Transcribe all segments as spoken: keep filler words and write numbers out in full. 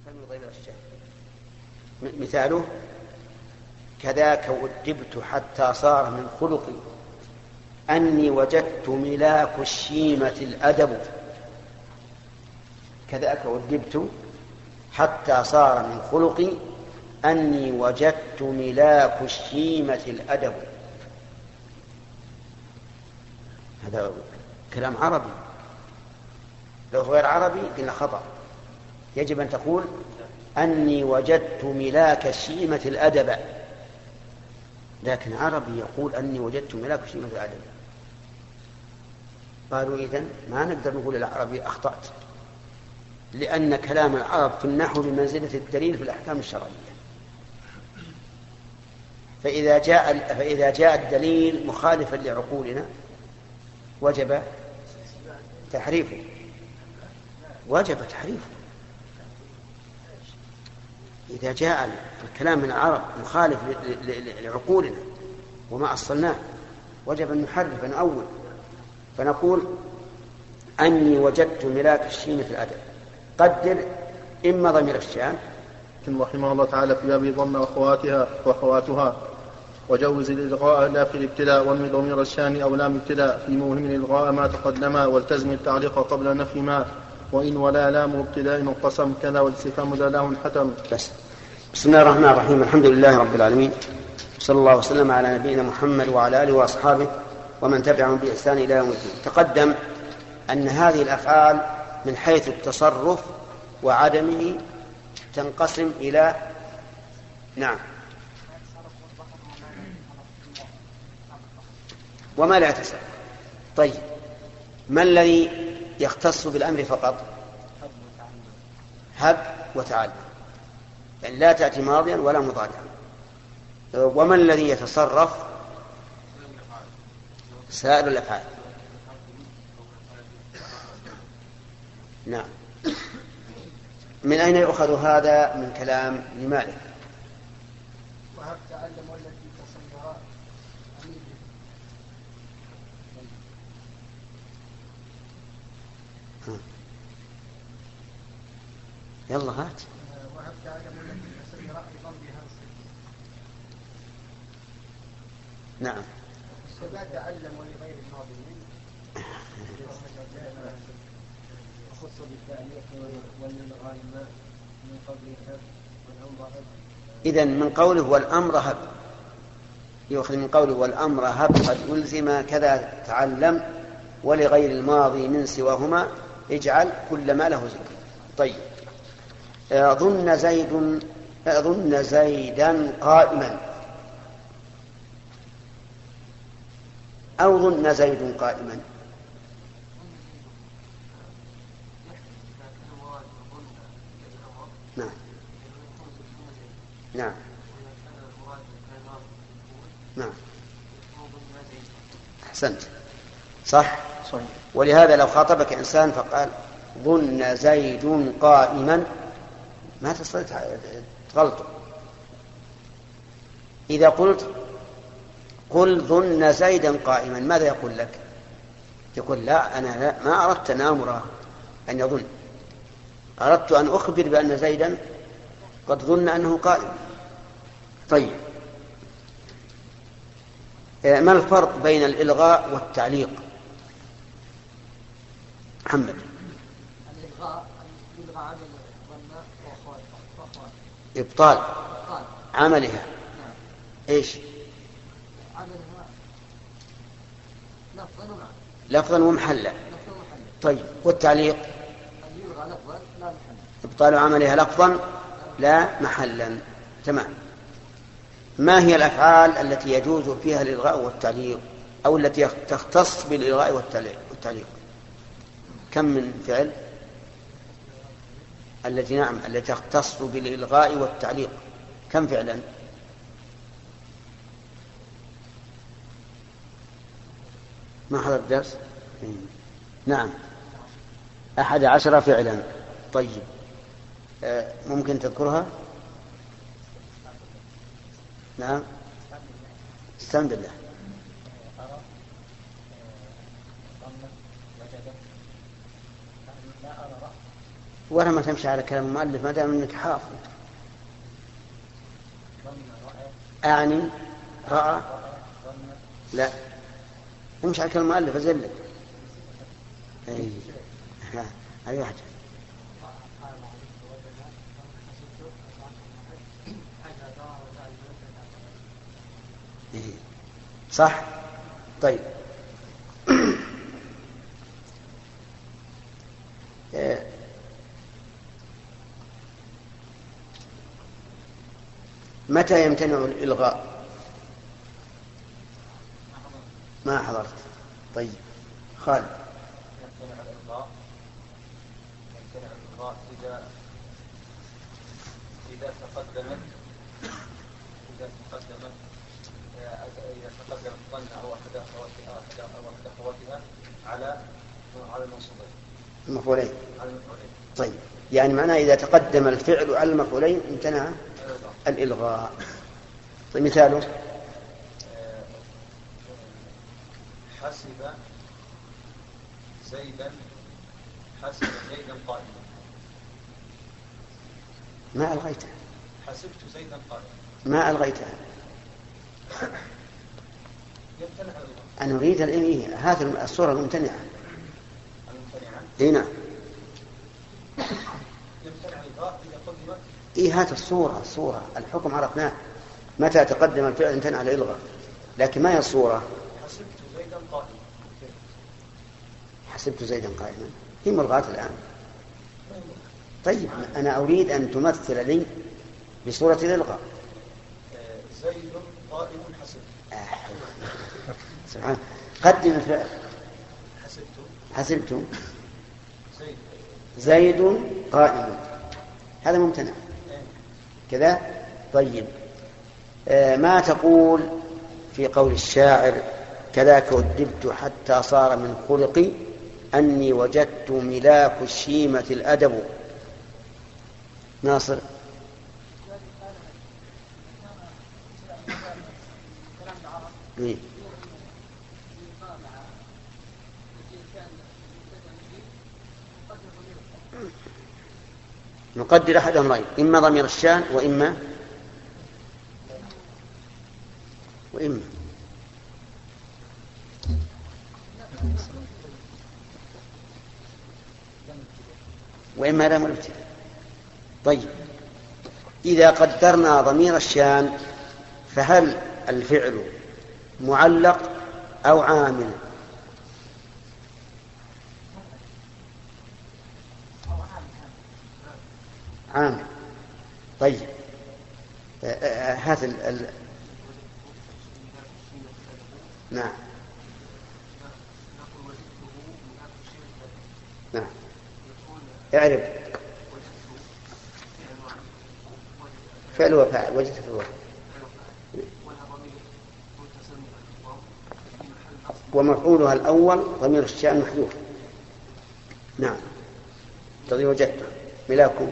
غير الشهر. مثاله كذاك أدبت حتى صار من خلقي أني وجدت ملاك الشيمة الأدب. كذاك أدبت حتى صار من خلقي أني وجدت ملاك الشيمة الأدب. هذا كلام عربي، لو غير عربي قلنا خطأ. يجب أن تقول أني وجدت ملاك الشيمة الأدب، لكن عربي يقول أني وجدت ملاك الشيمة الأدب. قالوا إذن ما نقدر نقول العربي أخطأت، لأن كلام العرب في النحو بمنزلة الدليل في الأحكام الشرعية. فإذا جاء فإذا جاء الدليل مخالفا لعقولنا وجب تحريفه، وجب تحريفه. إذا جاء الكلام من العرب مخالف لعقولنا وما أصلناه وجب أن نحرف نؤول، فنقول أني وجدت ملاك الشيمة في الأدب. قدر إما ضمير الشام رحمه الله تعالى في باب ظن وأخواتها وأخواتها، وجوز الإلغاء لا في الابتلاء، وانوي ضمير الشان أو لام ابتلاء في موهم الإلغاء ما تقدما، والتزم التعليق قبل نفي ما، وإن ولا لام ابتلاء انقسم كذا، والاستفهام ذا لام حتم. بس. بسم الله الرحمن الرحيم، الحمد لله رب العالمين، صلى الله وسلم على نبينا محمد وعلى آله وأصحابه ومن تبعهم بإحسان إلى يوم الدين. تقدم أن هذه الأفعال من حيث التصرف وعدمه تنقسم إلى نعم وما لا يتصرف. طيب، ما الذي يختص بالأمر فقط؟ هب وتعالى، يعني لا تأتي ماضيا ولا مضارعا. وما الذي يتصرف؟ سائر الأفعال. نعم. من أين يؤخذ هذا؟ من كلام ابن مالك. وهب تعلم والتي تصورها يلا هات. وهب تعلم والتي تصورها بضمها. نعم. لا تعلم ولغير الماضي خص بالتأليف والإلغاء ما من قبل هب والأمر هب. إذن من قوله والأمر هب يؤخذ من قوله والأمر هب قد ألزم كذا تعلم، ولغير الماضي من سواهما اجعل كل ما له ذكر. طيب، ظن زيد ظن زيدا قائما أو ظن زيد قائما. نعم نعم نعم أحسنت، صح. صحيح. ولهذا لو خاطبك إنسان فقال ظن زيد قائما ما تستطيع تغلطه. إذا قلت قل ظن زيدا قائما ماذا يقول لك؟ يقول لا، أنا لا ما أردت أن أمره أن يظن، أردت أن أخبر بأن زيدا قد ظن أنه قائم. طيب، ما الفرق بين الإلغاء والتعليق؟ محمد. الإلغاء يلغى عمل ظن إبطال عملها. نعم. إيش؟ عملها لفظا ومعنى. لفظا ومحلا. طيب، والتعليق؟ يلغى لفظا لا محلا. إبطال عملها لفظا لا محلا. تمام. ما هي الأفعال التي يجوز فيها الإلغاء والتعليق، أو التي تختص بالإلغاء والتعليق؟ كم من فعل التي نعم التي تختص بالإلغاء والتعليق؟ كم فعلا؟ ما حضر الدرس؟ نعم، أحد عشر فعلا. طيب، ممكن تذكرها؟ نعم. استعن بالله. ولا ما تمشي على كلام المؤلف ما دام انك حافظ. أعني رأى لا امشي على كلام المؤلف أزلك. أي أي واحد صح. طيب متى يمتنع الإلغاء؟ ما حضرت. طيب خالد. يمتنع الإلغاء يمتنع الإلغاء إذا إذا تقدمت إذا تقدمت إذا تقدمت ظن أو أحد أخواتها أو أحد أخواتها على على المنصوبين المفعولين. على المفعولين. طيب يعني معناه إذا تقدم الفعل على المفعولين امتنع الإلغاء. طيب مثاله حسب زيدا حسب زيدا قائما. ما ألغيته. حسبت زيدا قائما. ما ألغيتها. يمتنع الإلغاء. أنا أريد الإيه هذه الصورة الممتنعة. الممتنعة. إيه نعم. يمتنع الإلغاء إذا قدمت. إيه هذه الصورة الصورة الحكم عرفناه. متى تقدم الفعل امتنع الإلغاء لكن ما هي الصورة؟ حسبت زيدا قائما. حسبت زيدا قائما هي ملغاة الآن. طيب أنا أريد أن تمثل لي بصورة الإلغاء. زيد قائم حسبت. سبحان قدم الفعل. حسبت حسبت زيد زيد قائم هذا ممتنع كذا. طيب آه ما تقول في قول الشاعر كذاك أدبت حتى صار من خلقي أني وجدت ملاك الشيمة الأدب. ناصر. إيه؟ نقدر أحد أمرين إما ضمير الشان وإما وإما وإما لام الابتداء. طيب إذا قدرنا ضمير الشان فهل الفعل معلق أو عامل؟ عامل. طيب هات ال... ال... نعم نعم اعرف فعل وفاعل وجدت في الوقت ومفعولها الأول ضمير الشأن محذوف. نعم تضي وجدت ملاكم.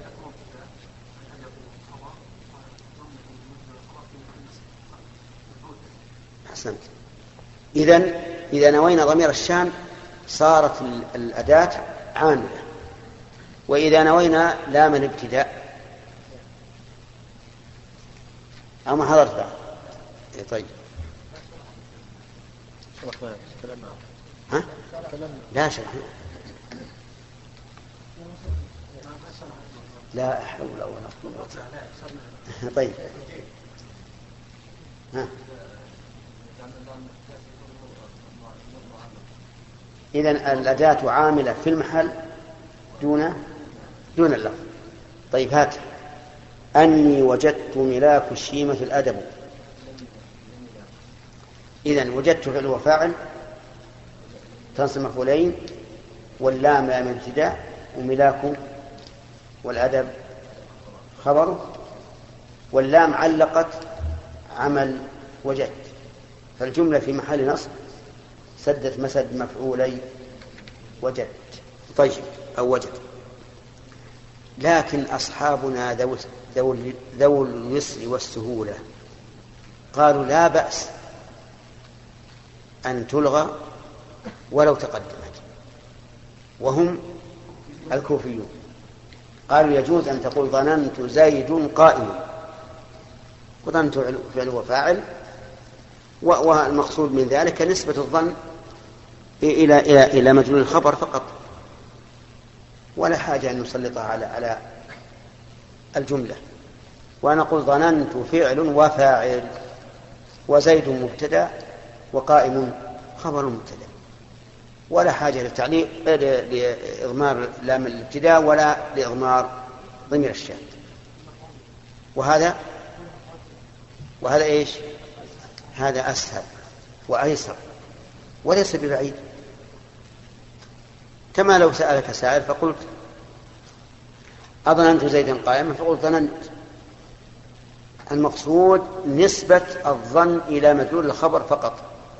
أحسنت. إذن إذا نوينا ضمير الشأن صارت الأداة عاملة. وإذا نوينا لام الابتداء أو ما حضرت بعد. طيب ها؟ لا شرح لا حول ولا قوة. طيب ها إذن الأداة عاملة في المحل دون دون اللفظ. طيب هات أني وجدت ملاك الشيمة الأدب. إذن وجدت فعل وفاعل تنصب مفعولين واللام لام ابتداء وملاك والأدب خبره واللام علقت عمل وجدت فالجملة في محل نصب سدت مسد مفعولي وجدت. طيب أو وجد. لكن أصحابنا ذو اليسر والسهولة قالوا لا بأس أن تلغى ولو تقدمت وهم الكوفيون. قالوا يجوز أن تقول ظننت زيد قائم، وظننت فعل وفاعل، والمقصود من ذلك نسبة الظن إلى إلى إلى مدلول الخبر فقط، ولا حاجة أن نسلطها على على الجملة. ونقول ظننت فعل وفاعل، وزيد مبتدأ وقائم خبر مبتدأ، ولا حاجة للتعليق لإضمار لام الابتداء ولا لإضمار ضمير الشاهد. وهذا وهذا إيش؟ هذا أسهل وأيسر وليس ببعيد. كما لو سألك سائل فقلت أظننت زيدا قائما، فقلت ظننت، المقصود نسبة الظن إلى مدلول الخبر فقط.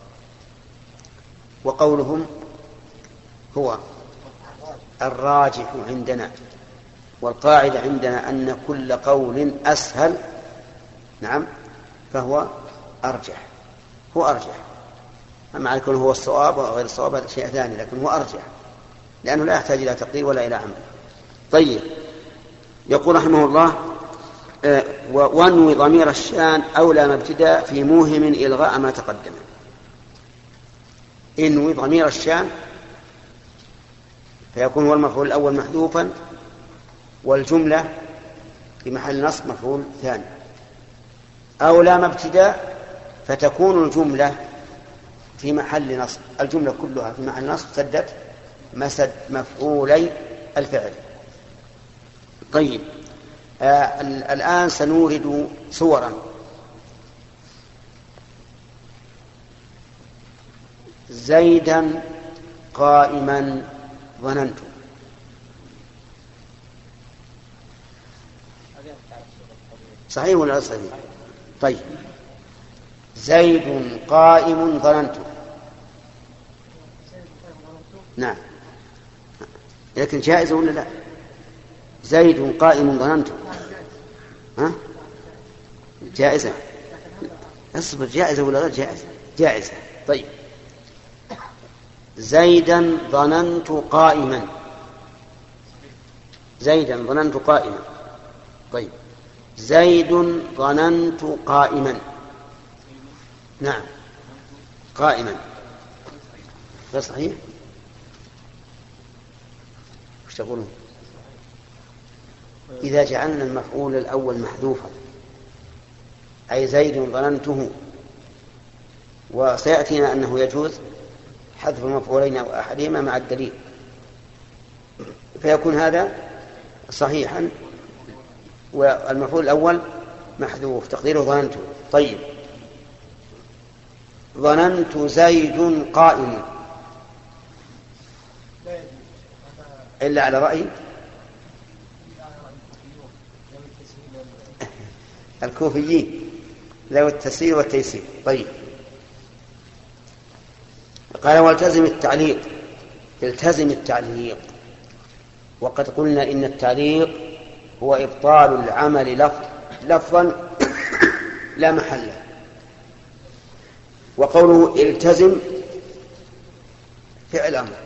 وقولهم هو الراجح عندنا، والقاعدة عندنا أن كل قول أسهل نعم فهو أرجح، هو أرجح. أما يكون هو الصواب وغير الصواب هذا شيء ثاني، لكن هو أرجح لأنه لا يحتاج إلى تقدير ولا إلى عمل. طيب، يقول رحمه الله وانوي ضمير الشان أولى ما ابتداء في موهم إلغاء ما تقدم. انوي ضمير الشان فيكون هو المفعول الأول محذوفا، والجملة في محل نصب مفعول ثاني. أولى ما ابتداء فتكون الجملة في محل نصب، الجملة كلها في محل نصب سدت مسد مفعولي الفعل. طيب، آه الآن سنورد صورا. زيدا قائما ظننت. صحيح ولا صحيح؟ طيب، زيد قائم ظننت. نعم، لكن جائزة ولا لا؟ زيد قائم ظننت، ها؟ جائزة. اصبر، جائزة ولا غير جائزة؟ جائزة. طيب، زيدا ظننت قائما. زيدا ظننت قائما. طيب، زيد ظننت قائما. نعم، قائما. غير صحيح؟ وش تقولون؟ إذا جعلنا المفعول الأول محذوفا، أي زيد ظننته، وسيأتينا أنه يجوز حذف المفعولين أو أحدهما مع الدليل، فيكون هذا صحيحا، والمفعول الأول محذوف تقديره ظننته. طيب، ظننت زيد قائم، إلا على رأي الكوفيين ذوي التسهيل والتيسير. طيب، قال والتزم التعليق. التزم التعليق، وقد قلنا إن التعليق هو إبطال العمل لفظ لفظا لا محل. وقوله التزم فعل أمر.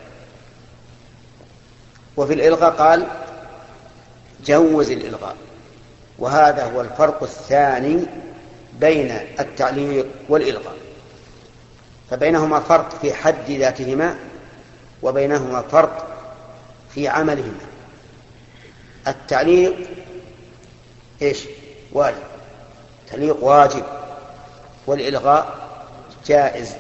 وفي الإلغاء قال جوز الإلغاء، وهذا هو الفرق الثاني بين التعليق والإلغاء، فبينهما فرق في حد ذاتهما، وبينهما فرق في عملهما. التعليق إيش؟ واجب، تعليق واجب، والإلغاء جائز.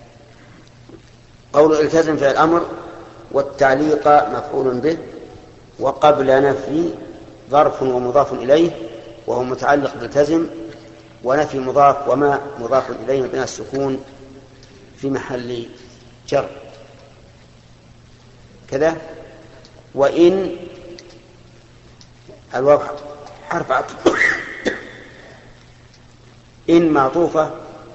قول التزم فعل الأمر، والتعليق مفعول به، وقبل نفي ظرف ومضاف إليه، وهو متعلق بالتزم، ونفي مضاف وما مضاف إليه مبني السكون في محل جر كذا. وإن الواو حرف عطف، إن معطوفة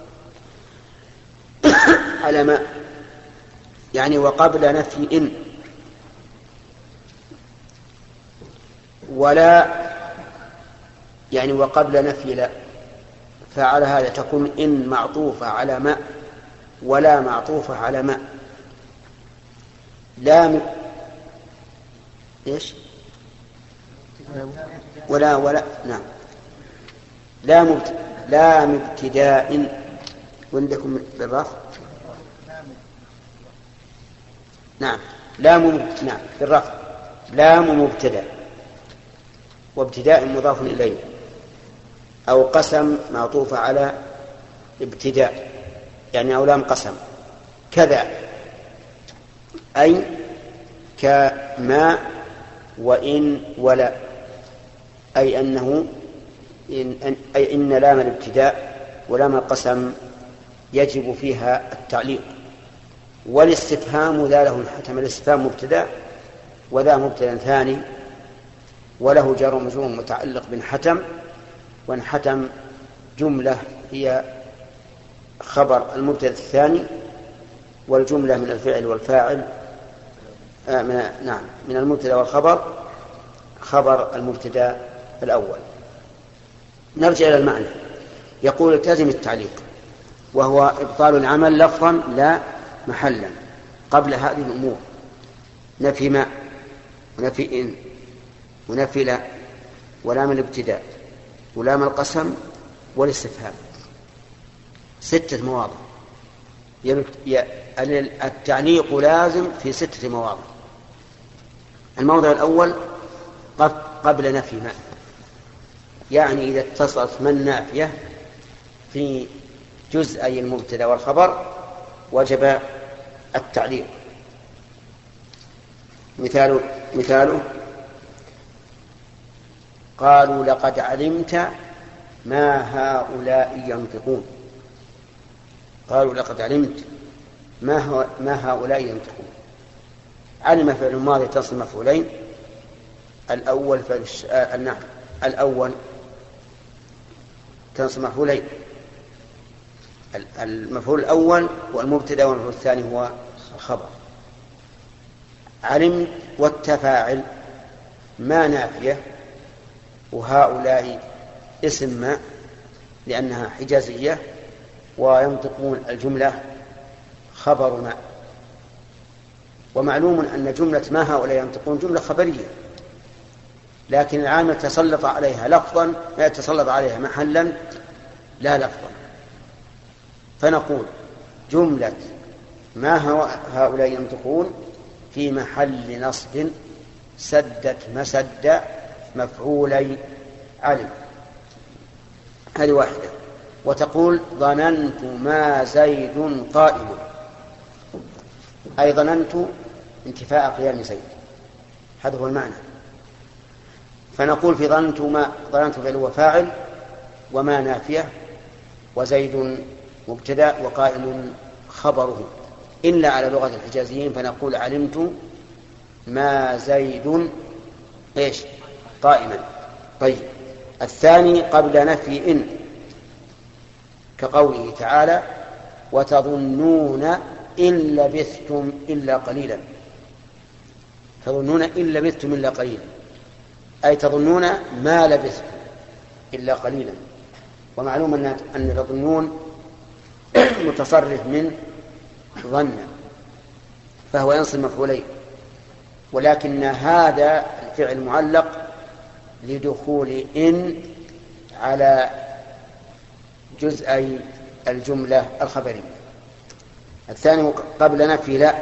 على ما، يعني وقبل نفي إن، ولا يعني وقبل نفي لا، فعلى هذا تكون إن معطوفة على ما، ولا معطوفة على ما. لا م... إيش ولا ولا نعم لا مبت... لا ابتداء وعندكم بالرفع نعم لا مم... نعم بالرفع لام مبتدأ وابتداء مضاف إليه أو قسم معطوفة على ابتداء يعني أو لام قسم كذا أي كما وإن ولا أي أنه إن أي إن لام الابتداء ولام القسم يجب فيها التعليق والاستفهام ذا له الحتم الاستفهام مبتدأ وذا مبتدأ ثاني وله جار ومجرور متعلق بالحتم وانحتم جملة هي خبر المبتدأ الثاني والجملة من الفعل والفاعل آه من نعم من المبتدأ والخبر خبر المبتدأ الأول. نرجع إلى المعنى. يقول التزم التعليق وهو إبطال العمل لفظا لا محلا قبل هذه الأمور نفي ما ونفي إن ونفي لا ولام الابتداء ولام القسم والاستفهام ستة مواضع. التعليق لازم في ستة مواضع. الموضع الأول قبل نفي ما يعني إذا اتصلت من نافية في جزئي المبتدأ والخبر وجب التعليق. مثال مثاله قالوا لقد علمت ما هؤلاء ينطقون. قالوا لقد علمت ما, هو ما هؤلاء ينطقون. علم فعل ماضي تصل مفعولين الأول فعل النعم الأول تنصب مفعولين المفعول الأول والمبتدأ والمفعول الثاني هو الخبر. علمت والتفاعل ما نافية وهؤلاء اسم ما لأنها حجازية وينطقون الجملة خبر ما. ومعلوم أن جملة ما هؤلاء ينطقون جملة خبرية لكن العامل تسلط عليها لفظا ما يتسلط عليها محلا لا لفظا فنقول جملة ما هؤلاء ينطقون في محل نصب سدت مسد مفعولي علم. هذه واحدة. وتقول ظننت ما زيد قائم أي ظننت انتفاء قيام زيد هذا هو المعنى. فنقول في ظننت ما ظننت فعل هو فاعل وما نافية وزيد مبتدأ وقائم خبره إلا على لغة الحجازيين فنقول علمت ما زيد إيش قائما. طيب الثاني قبل نفي إن كقوله تعالى وتظنون إن لبثتم إلا قليلا. تظنون إن لبثتم إلا قليلا أي تظنون ما لبثتم إلا قليلا. ومعلوم أن تظنون متصرف من ظن فهو ينصب مفعولين ولكن هذا الفعل معلق لدخول إن على جزئي الجملة الخبرية. الثاني قبل نفي لا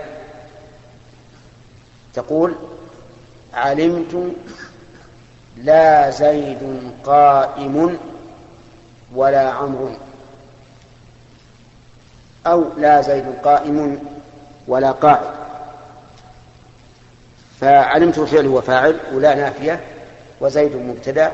تقول علمت لا زيد قائم ولا عمرو أو لا زيد قائم ولا قاعد. فعلمت فعل هو فاعل ولا نافية وزيد مبتدأ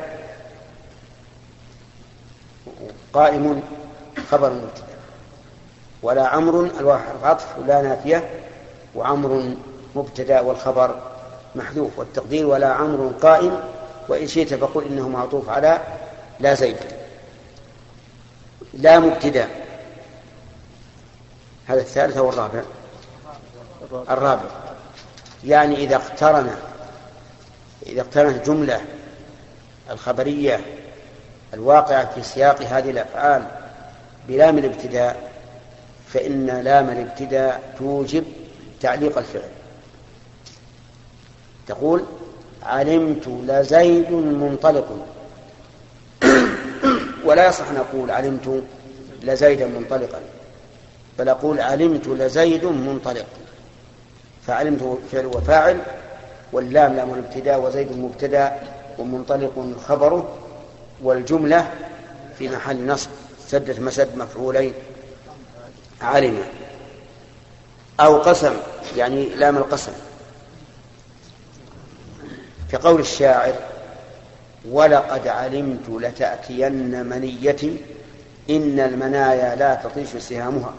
قائم خبر مبتدأ ولا عمرو الواو حرف عطف ولا نافية وعمرو مبتدأ والخبر محذوف والتقدير ولا عمرو قائم وإن شئت فقل إنه معطوف على لا زيد. لا مبتدأ هذا الثالث والرابع الرابع يعني إذا اقترن إذا اقترنت الجملة الخبرية الواقعة في سياق هذه الأفعال بلام الابتداء فإن لام الابتداء توجب تعليق الفعل. تقول علمت لزيد منطلق، ولا يصح أن أقول علمت لزيدا منطلقا، بل أقول علمت لزيد منطلق. فعلمت فعل وفاعل، واللام لام الابتداء، وزيد مبتدأ، ومنطلق خبره، والجملة في محل نصب سدت مسد مفعولين علم. أو قسم يعني لام القسم، في قول الشاعر ولقد علمت لتأتين منيتي إن المنايا لا تطيش سهامها.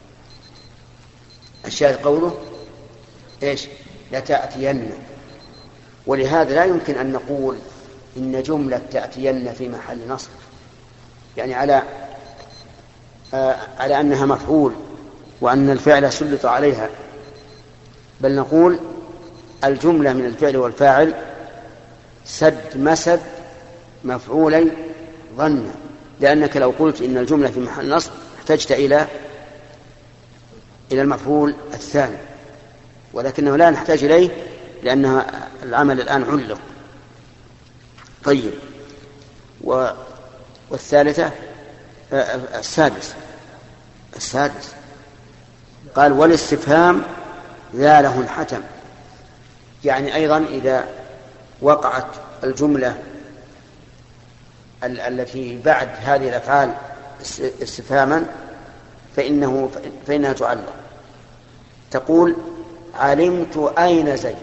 الشاعر قوله إيش؟ لتأتين. ولهذا لا يمكن أن نقول إن جملة تأتين في محل نصب يعني على آه على أنها مفعول وأن الفعل سلط عليها، بل نقول الجملة من الفعل والفاعل سد مسد مفعولي ظن، لأنك لو قلت إن الجملة في محل نصب احتجت إلى إلى المفعول الثاني، ولكنه لا نحتاج إليه لأن العمل الآن علق. طيب، و... والثالثة السادس السادس قال والاستفهام ذا له الحتم، يعني أيضا إذا وقعت الجملة ال- التي بعد هذه الأفعال استفهاما فإنه فإنها تعلق. تقول علمت أين زيد،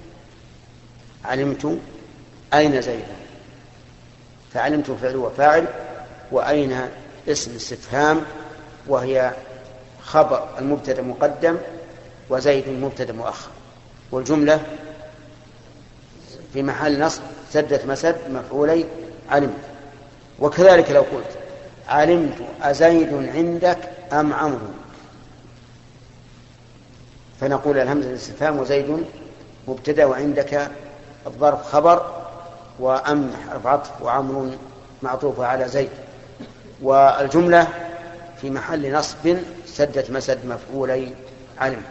علمت أين زيد، فعلمت فعل وفاعل، وأين اسم استفهام وهي خبر المبتدأ مقدم وزيد مبتدأ مؤخر، والجملة في محل نصب سدت مسد مفعولي علمت. وكذلك لو قلت علمت أزيد عندك أم عمرو، فنقول الهمزة الاستفهام وزيد مبتدأ وعندك الظرف خبر وأم حرف عطف وعمرو معطوف على زيد، والجملة في محل نصب سدت مسد مفعولي علمت.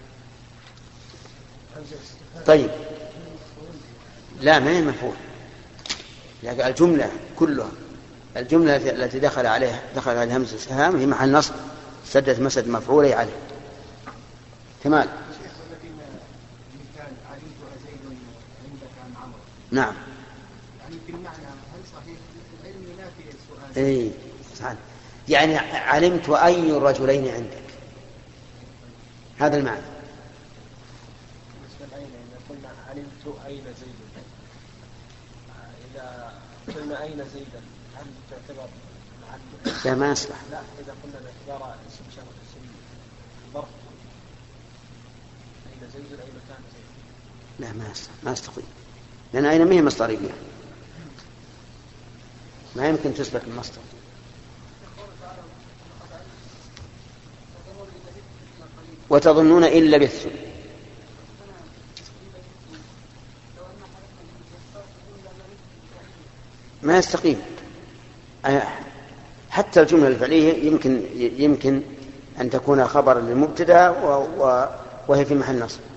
طيب، لا ما هي مفعول، يعني الجملة كلها، الجملة التي دخل عليها دخل عليها همزة الاستفهام هي محل نصب سدت مسد مفعولي عليه. كمال. نعم. يعني في المعنى هل صحيح العلم ينافي السؤال؟ اي صحيح. يعني علمت أي الرجلين عندك، هذا المعنى. بالنسبة لأين إذا قلنا علمت أين زيدا، إذا قلنا أين زيدا هل تعتبر معلم؟ لا ما يصلح. لا، إذا قلنا باعتبار اسم شرط اسم ظرف أين زيد أي مكان زيد، لا ما يصلح، ما يستقيم، لأن أين ما هي مصدرية، ما يمكن تسلك المصدر. وتظنون إن لبثتم، ما يستقيم. حتى الجملة الفعلية يمكن يمكن أن تكون خبرا للمبتدأ وهي في محل نصب.